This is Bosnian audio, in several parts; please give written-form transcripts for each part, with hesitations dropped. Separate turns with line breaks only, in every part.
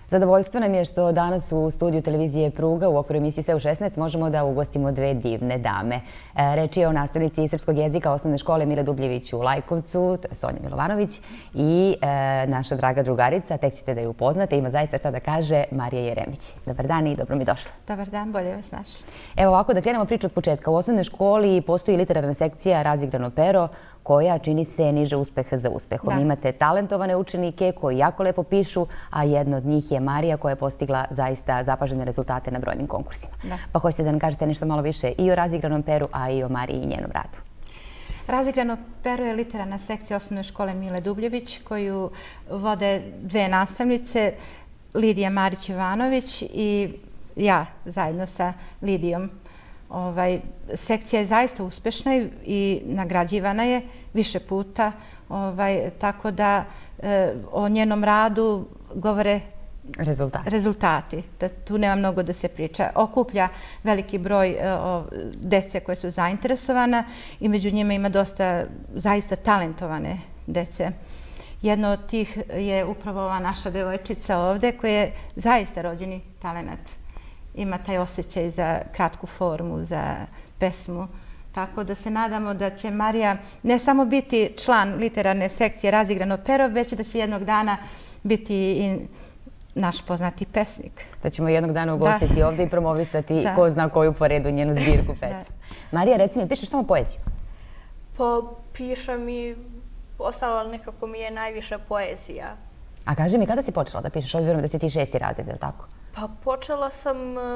Zadovoljstvo nam je što danas u studiju televizije Pruga u okviru emisije Sve u 16 možemo da ugostimo dve divne dame. Reč je o nastavnici srpskog jezika osnovne škole Mile Dubljević u Lajkovcu, to je Sonja Milovanović, i naša draga drugarica, tek ćete da je upoznate, ima zaista šta da kaže, Marija Jeremić. Dobar dan i dobro mi došla.
Dobar dan, bolje vas našli.
Evo ovako, da krenemo priču od početka. U osnovnoj školi postoji literarna sekcija Razigrano pero, koja čini se niže uspeh za uspehom. Imate talentovane učenike koji jako lepo pišu, a jedna od njih je Marija koja je postigla zaista zapažene rezultate na brojnim konkursima. Pa hoćete da nam kažete nešto malo više i o Razigranom peru, a i o Mariji i njenom radu.
Razigrano pero je literarna sekcija osnovne škole Mile Dubljević koju vode dve nastavnice, Lidija Marić-Ivanović i ja zajedno sa Lidijom. Sekcija je zaista uspešna i nagrađivana je više puta, tako da o njenom radu govore rezultati. Tu nema mnogo da se priča. Okuplja veliki broj dece koje su zainteresovana i među njima ima dosta zaista talentovane dece. Jedno od tih je upravo ova naša devojčica ovde koja je zaista rođeni talenat. Ima taj osjećaj za kratku formu, za pesmu. Tako da se nadamo da će Marija ne samo biti član literarne sekcije Razigrano pero, već da će jednog dana biti i naš poznati pesnik.
Da ćemo jednog dana ugostiti ovdje i promovisati ko zna koju po redu njenu zbirku pesmu. Marija, reci mi, pišeš samo poeziju?
Pa pišem i ostalo nekako mi je najviše poezija.
A kaži mi, kada si počela da pišeš, obzirom da si ti 6. razred, je li tako?
Pa počela sam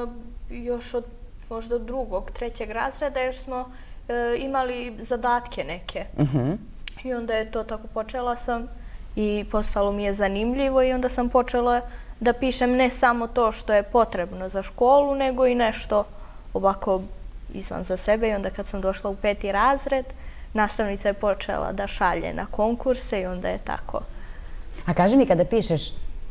još od možda drugog, trećeg razreda jer smo imali zadatke neke. I onda je to tako, počela sam i postalo mi je zanimljivo i onda sam počela da pišem ne samo to što je potrebno za školu, nego i nešto ovako izvan za sebe. I onda kad sam došla u 5. razred, nastavnica je počela da šalje na konkurse i onda je tako.
A kaži mi, kada pišeš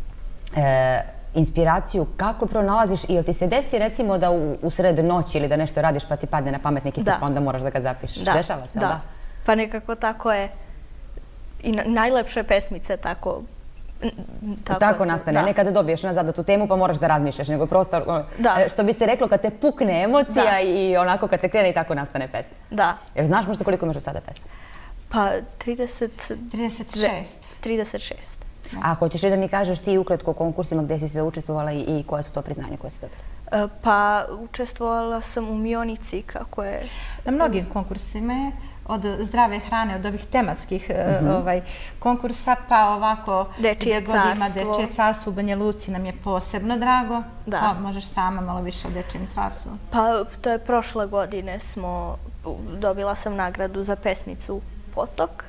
inspiraciju, kako pronalaziš i ti se desi recimo da u sred noći ili da nešto radiš pa ti padne na pamet neki stih pa onda moraš da ga zapišeš? Dešava se, da?
Pa nekako tako je. I najlepše pesmice tako
nastane. Ne kada dobiješ nazad tu temu pa moraš da razmišljaš, nego prosto, što bi se reklo, kad te pukne emocija i onako kad te krene i tako nastane pesma.
Da.
Jer znaš možda koliko imaš u sada pesma?
Pa 36.
A hoćeš li da mi kažeš ti ukratko o konkursima gde si sve učestvovala i koja su to priznanja koje si dobila?
Pa učestvovala sam u Mionici, kako je...
Na mnogim konkursima je, od zdrave hrane, od ovih tematskih konkursa, pa ovako...
Dečije carstvo.
Dečije carstvo u Banja Luci nam je posebno drago. Pa možeš sama malo više o Dečijem carstvu.
Pa to je prošle godine dobila sam nagradu za pesmicu Potok.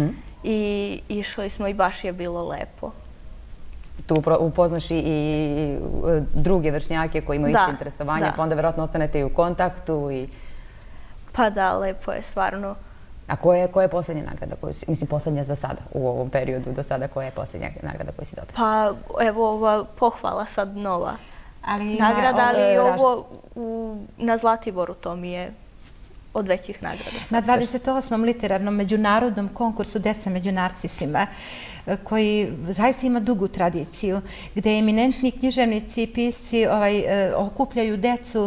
I išli smo i baš je bilo lepo.
Tu upoznaš i druge vršnjake koji imaju isto interesovanje, pa onda verovatno ostanete i u kontaktu.
Pa da, lepo je stvarno.
A koja je posljednja nagrada koju si, mislim posljednja za sada, u ovom periodu do sada, koja je posljednja nagrada koju si dobila?
Pa evo ova pohvala sad nova nagrada, ali ovo na Zlatiboru to mi je od većih nagrada.
Na 28. literarnom međunarodnom konkursu Deca među narcisima, koji zaista ima dugu tradiciju, gde eminentni književnici i pisci okupljaju decu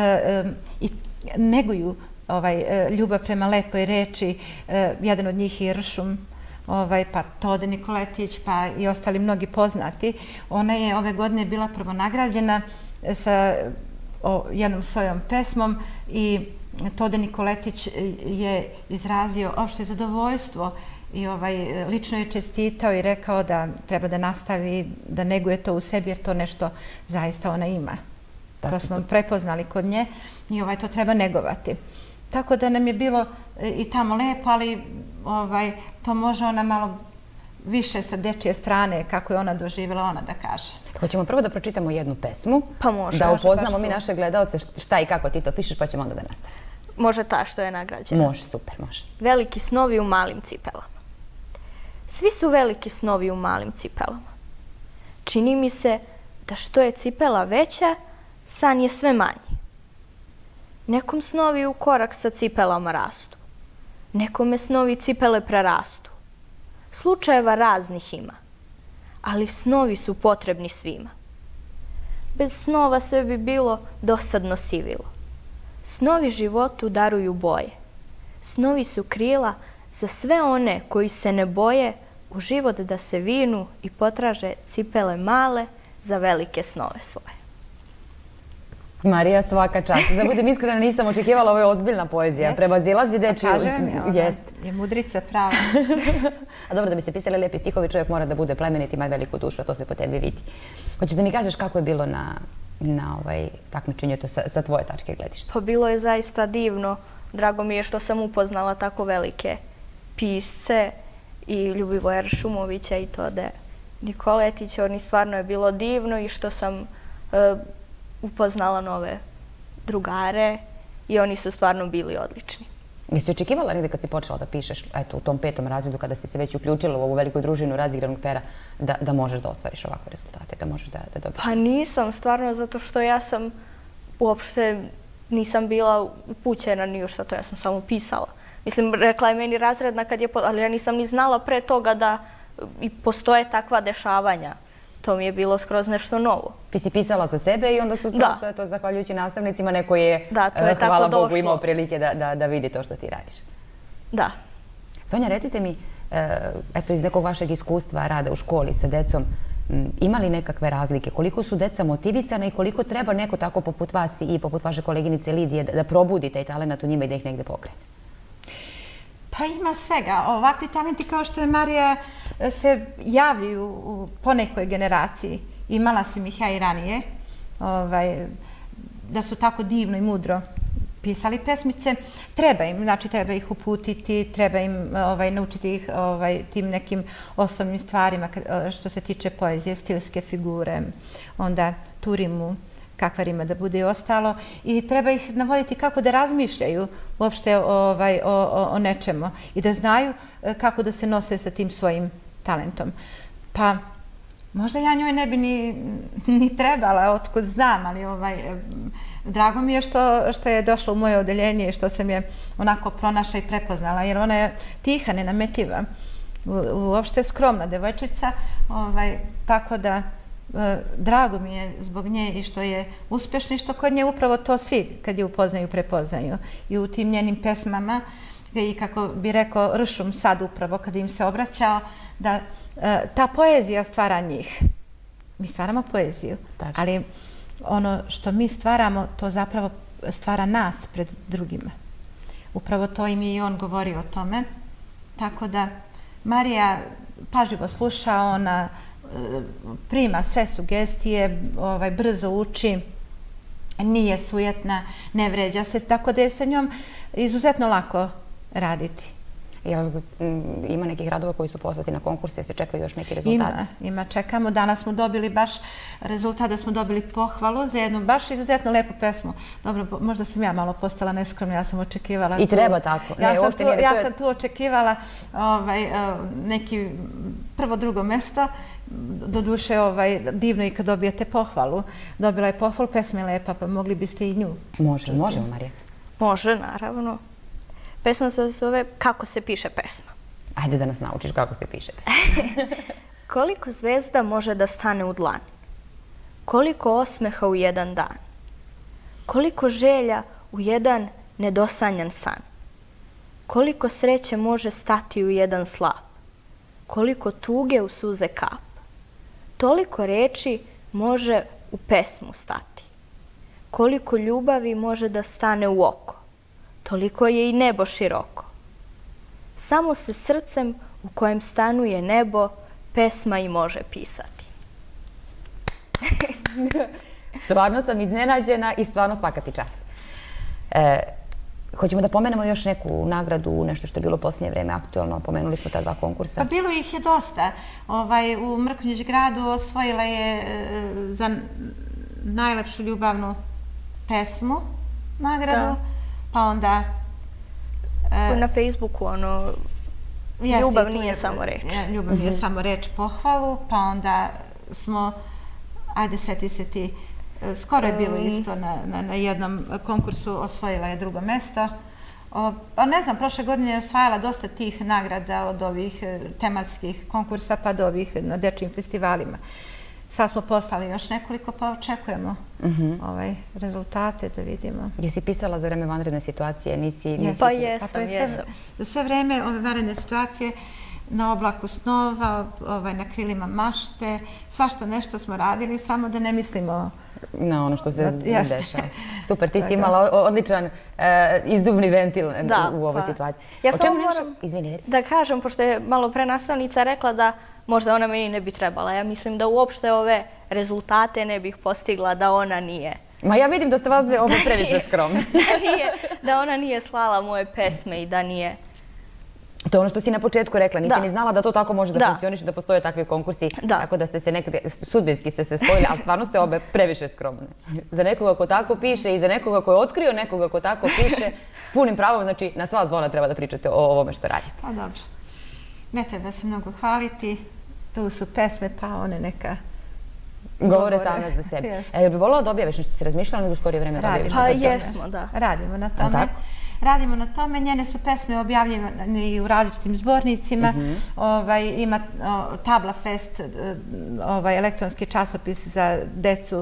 i neguju ljubav prema lepoj reči. Jedan od njih je Ršum, pa Tode Nikoletić, pa i ostali mnogi poznati. Ona je ove godine bila prvonagrađena sa jednom svojom pesmom i Tode Nikoletić je izrazio opšte zadovoljstvo i lično je čestitao i rekao da treba da nastavi, da neguje to u sebi jer to nešto zaista ona ima. To smo prepoznali kod nje i to treba negovati. Tako da nam je bilo i tamo lepo, ali to može ona malo više sa dečije strane, kako je ona doživjela, ona da kaže.
Hoćemo prvo da pročitamo jednu pesmu,
pa može,
da upoznamo mi naše gledaoce šta i kako ti to pišeš, pa ćemo onda da nastavimo.
Može ta što je nagrađena?
Može, super, može.
Veliki snovi u malim cipelama. Svi su veliki snovi u malim cipelama. Čini mi se da što je cipela veća, san je sve manji. Nekom snovi u korak sa cipelama rastu. Nekome snovi cipele prerastu. Slučajeva raznih ima, ali snovi su potrebni svima. Bez snova sve bi bilo dosadno sivilo. Snovi životu daruju boje. Snovi su krila za sve one koji se ne boje u život da se vinu i potraže cipele male za velike snove svoje.
Marija, svaka čast. Da budem iskrena, nisam očekivala, ovo je ozbiljna poezija. Prevazilazi dečiju...
Kažem je, je mudrica prava.
A dobro, da bi se pisali lijepi stihovi, čovjek mora da bude plemenit, ima veliku dušu, a to se po tebi vidi. Hoćeš da mi kažeš kako je bilo na takmičenju sa tvoje tačke gledišta?
Pa bilo je zaista divno. Drago mi je što sam upoznala tako velike pisce i Ljubivoja Šumovića i to da je Nikoletić. Oni stvarno je bilo divno i što sam upoznala nove drugare i oni su stvarno bili odlični.
Jesi očekivala negdje kad si počela da pišeš, eto, u tom 5. razredu, kada si se već uključila u ovu veliku družinu razigranog pera, da možeš da ostvariš ovakve rezultate, da možeš da dobiješ?
Pa nisam, stvarno, zato što ja sam uopšte nisam bila upućena ni u što to, ja sam samo pisala. Mislim, rekla je meni razredna kad je, ali ja nisam ni znala pre toga da i postoje takva dešavanja. To mi je bilo skroz nešto novo.
Ti si pisala za sebe i onda su prosto, eto, zahvaljujući nastavnicima, neko je, hvala Bogu, imao prilike da vidi to što ti radiš.
Da.
Sonja, recite mi, eto, iz nekog vašeg iskustva rada u školi sa decom, ima li nekakve razlike? Koliko su deca motivisana i koliko treba neko tako poput vas i poput vaše koleginice Lidije da probudi taj talent u njima i da ih negde pokrene?
Pa ima svega. Ovakvi talenti kao što je Marija se javljaju po nekoj generaciji. Imala sam ih ja i ranije. Da su tako divno i mudro pisali pesmice. Treba im, znači treba ih uputiti, treba im naučiti ih tim nekim osnovnim stvarima što se tiče poezije, stilske figure, onda tu rimu, kakva rima da bude i ostalo. I treba ih navoditi kako da razmišljaju uopšte o nečemu i da znaju kako da se nose sa tim svojim talentom. Pa možda ja njoj ne bi ni trebala, otkud znam, ali drago mi je što je došla u moje odeljenje i što sam je onako pronašla i prepoznala, jer ona je tiha, nenametljiva, uopšte skromna devojčica, tako da drago mi je zbog nje i što je uspješna i što kod nje upravo to svi kad je upoznaju, prepoznaju. I u tim njenim pesmama, i kako bi rekao Ršum sad upravo kad im se obraćao, da ta poezija stvara njih. Mi stvaramo poeziju, ali ono što mi stvaramo, to zapravo stvara nas pred drugima. Upravo to im je i on govorio o tome. Tako da Marija pažljivo sluša, ona prima sve sugestije, brzo uči, nije sujetna, ne vređa se, tako da je sa njom izuzetno lako raditi.
Ima nekih radova koji su poslati na konkurse, se čekaju još neki rezultati?
Ima, čekamo. Danas smo dobili baš rezultat da smo dobili pohvalu za jednu baš izuzetno lepu pesmu. Dobro, možda sam ja malo postala neskromna, ja sam očekivala...
I treba tako.
Ja sam tu očekivala neki prvo, drugo mesto. Doduše, divno i kad dobijete pohvalu. Dobila je pohvalu, pesma je lepa, pa mogli biste i nju.
Možemo, Marija.
Može, naravno. Pesma se zove Kako se piše pesma.
Ajde da nas naučiš kako se piše.
Koliko zvezda može da stane u dlan? Koliko osmeha u jedan dan? Koliko želja u jedan nedosanjan san? Koliko sreće može stati u jedan slap? Koliko tuge u suze kap? Toliko reči može u pesmu stati. Koliko ljubavi može da stane u oko? Toliko je i nebo široko. Samo se srcem u kojem stanuje nebo pesma i može pisati.
Stvarno sam iznenađena i stvarno svaka ti čast. Hoćemo da pomenemo još neku nagradu, nešto što je bilo u posljednje vreme aktualno. Pomenuli smo ta 2 konkursa.
Pa bilo ih je dosta. U Mrkonjić gradu osvojila je za najlepšu ljubavnu pesmu nagradu. Pa onda...
Na Facebooku, ljubav nije samo reč.
Ljubav nije samo reč, pohvalu. Pa onda smo, ajde seti se ti, skoro je bilo isto na jednom konkursu, osvojila je 2. mesto. Pa ne znam, prošle godine je osvajala dosta tih nagrada od ovih tematskih konkursa pa do ovih na dečijim festivalima. sad smo poslali još nekoliko, pa očekujemo rezultate da vidimo.
Jesi pisala za vreme vanredne situacije?
Pa jesam.
Za sve vreme ove vanredne situacije na oblaku snova, na krilima mašte, svašta nešto smo radili, samo da ne mislimo
na ono što se dešava. Super, ti si imala odličan izduvni ventil u ovoj situaciji.
Ja samo moram da kažem, pošto je malo pre nastavnica rekla da možda ona meni ne bi trebala. Ja mislim da uopšte ove rezultate ne bih postigla da ona nije.
Ma ja vidim da ste vas dve obe previše skromne.
Da ona nije slala moje pesme i da nije...
To je ono što si na početku rekla, nisi ni znala da to tako može da funkcioniše, da postoje takvi konkursi, tako da ste se nekada, sudbinski ste se spojili, ali stvarno ste obe previše skromne. Za nekoga ko tako piše i za nekoga ko je otkrio nekoga ko tako piše, s punim pravom, znači na sva zvona treba da pričate o ovome što radite.
Pa dobro. Ne treba se mnogo hvaliti, tu su pesme, pa one neka...
Govore same za sebe. Jel bi volila da objaviš nešto, si razmišljala nego u skorije vreme da objaviš?
Pa jesmo, da.
Radimo na tome. Radimo na tome, njene su pesme objavljene i u različitim zbornicima. Ima Tabla Fest, elektronski časopis za decu,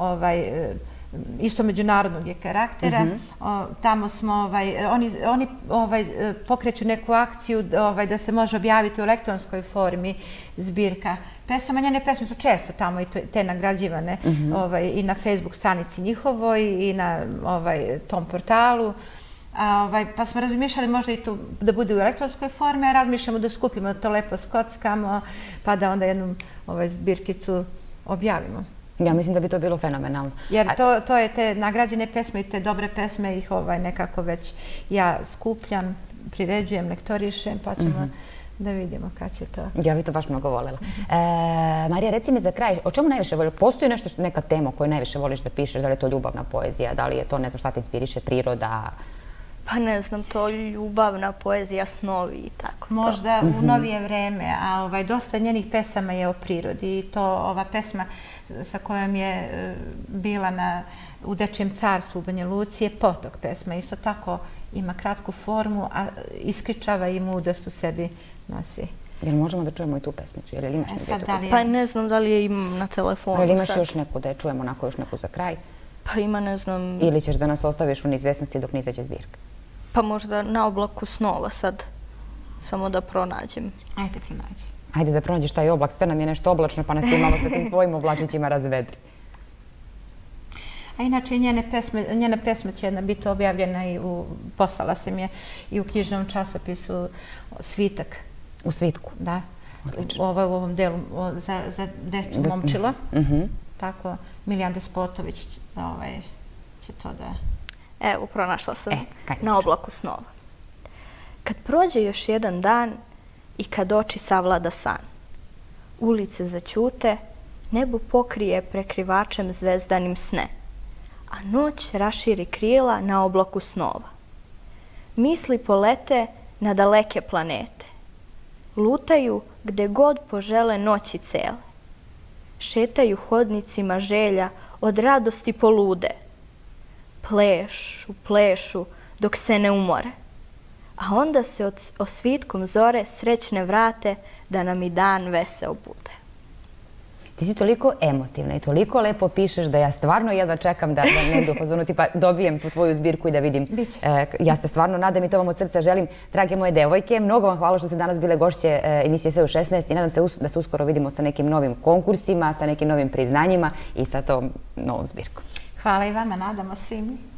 isto međunarodnog je karaktera. Tamo smo, oni pokreću neku akciju da se može objaviti u elektronskoj formi zbirka pesama. Njene pesme su često tamo i te nagrađivane i na Facebook stranici njihovoj i na tom portalu. Pa smo razmišljali možda i to da bude u elektronskoj formi, a razmišljamo da skupimo to lepo skockamo, pa da onda jednu zbirkicu objavimo.
Ja mislim da bi to bilo fenomenalno.
Jer to je te nagrađene pesme i te dobre pesme, ih nekako već ja skupljam, priređujem, lektorišem, pa ćemo da vidimo kad će to.
Ja bih to baš mnogo voljela. Marija, reci mi za kraj, o čemu najviše voliš? Postoji nešto, neka tema koju najviše voliš da pišeš? Da li je to ljubavna poezija? Da li je to, ne znam, šta te inspiriše, priroda?
Pa ne znam, to ljubavna poezija, snovi i tako.
Možda u novije vreme, a dosta njenih pesama je o prirodi. I to ova pesma sa kojom je bila u Dečijem carstvu u Banja Luci je Potok pesma. Isto tako ima kratku formu, a iskričava i mudrost u sebi nosi.
Jel možemo da čujemo i tu pesmicu? Jel imaš neku?
Pa ne znam da li je imam na telefonu.
Jel imaš još neku da je čujemo, onako još neku za kraj?
Pa ima, ne znam...
Ili ćeš da nas ostaviš u neizvjesnosti dok ne izađe zbirka?
Pa možda Na oblaku snova sad, samo da pronađem.
Ajde, pronađi.
Ajde da pronađeš taj oblak, sve nam je nešto oblačno, pa nas ti malo sa tim tvojim oblačićima razvedri.
A inače, njena pesma će biti objavljena i poslala sam je i u knjižnom časopisu Svitak.
U Svitku?
Da. U ovom delu za decu Momčilo. Tako, Milijan Despotović će to da...
Evo, pronašla sam Na oblaku snova. Kad prođe još jedan dan i kad oči savlada san, ulice zaćute, nebo pokrije prekrivačem zvezdanim sne, a noć raširi krila na oblaku snova. Misli polete na daleke planete, lutaju gde god požele noći cele, šetaju hodnicima želja od radosti polude, plešu, plešu, dok se ne umore. A onda se osvitkom zore srećne vrate da nam i dan veseo bude.
Ti si toliko emotivna i toliko lepo pišeš da ja stvarno jedva čekam da negdje u fazonu tipa dobijem tu tvoju zbirku i da vidim. Ja se stvarno nadam i to vam od srca želim. Drage moje devojke, mnogo vam hvala što ste danas bile gošće emisije Sve u 16 i nadam se da se uskoro vidimo sa nekim novim konkursima, sa nekim novim priznanjima i sa tom novom zbirkom.
Hvala i vama, nadamo se i mi.